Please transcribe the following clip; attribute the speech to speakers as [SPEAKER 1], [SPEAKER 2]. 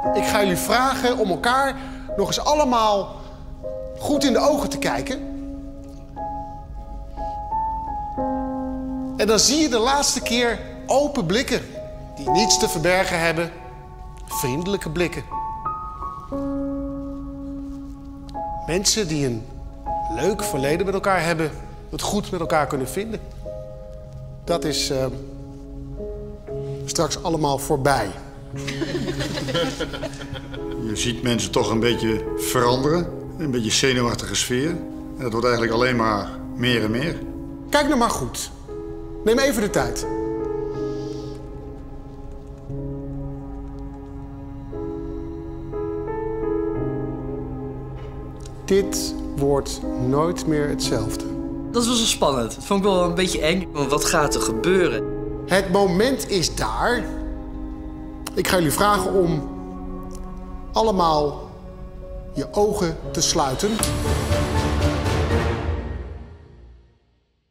[SPEAKER 1] Ik ga jullie vragen om elkaar nog eens allemaal goed in de ogen te kijken. En dan zie je de laatste keer open blikken die niets te verbergen hebben. Vriendelijke blikken. Mensen die een leuk verleden met elkaar hebben, het goed met elkaar kunnen vinden. Dat is straks allemaal voorbij.
[SPEAKER 2] Je ziet mensen toch een beetje veranderen. Een beetje zenuwachtige sfeer. En dat wordt eigenlijk alleen maar meer en meer.
[SPEAKER 1] Kijk nou maar goed. Neem even de tijd. Dit wordt nooit meer hetzelfde.
[SPEAKER 3] Dat was wel spannend. Dat vond ik wel een beetje eng. Want wat gaat er gebeuren?
[SPEAKER 1] Het moment is daar. Ik ga jullie vragen om allemaal je ogen te sluiten.